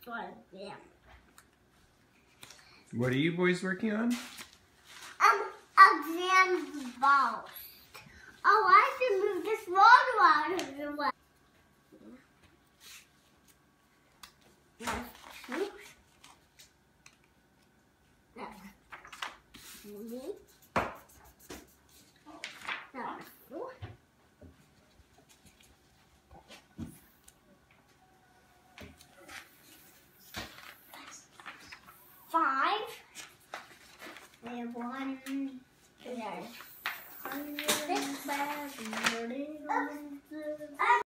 Yeah. What are you boys working on? Exam balls. Oh, I have to move this water out of the way. Oops.